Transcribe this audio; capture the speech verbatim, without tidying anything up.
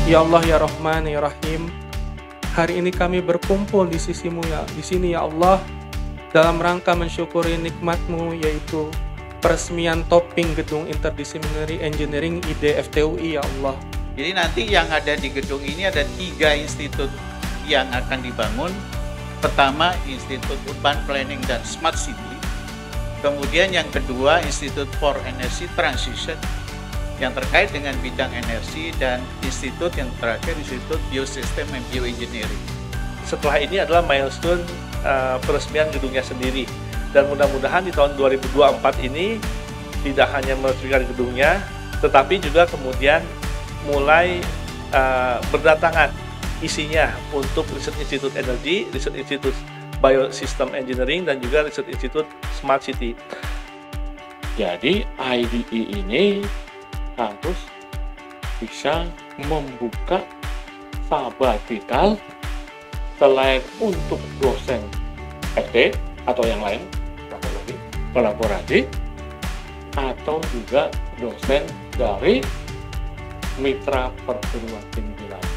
Ya Allah ya Rahman ya Rahim, hari ini kami berkumpul di sisimu ya, di sini ya Allah, dalam rangka mensyukuri nikmat-Mu, yaitu peresmian topping gedung Interdisciplinary Engineering I D F T U I ya Allah. Jadi nanti yang ada di gedung ini ada tiga institut yang akan dibangun. Pertama, Institut Urban Planning dan Smart City. Kemudian yang kedua, Institute for Energy Transition yang terkait dengan bidang energi, dan institut yang terakhir, Institut Biosystem and Bioengineering. Setelah ini adalah milestone uh, peresmian gedungnya sendiri, dan mudah-mudahan di tahun dua ribu dua puluh empat ini tidak hanya meresmikan gedungnya, tetapi juga kemudian mulai uh, berdatangan isinya untuk riset institut energi, riset institut biosystem engineering, dan juga riset institut smart city. Jadi I D E ini harus bisa membuka sabbatical selain untuk dosen F T atau yang lain, kolaborasi, atau juga dosen dari mitra perguruan tinggi lain.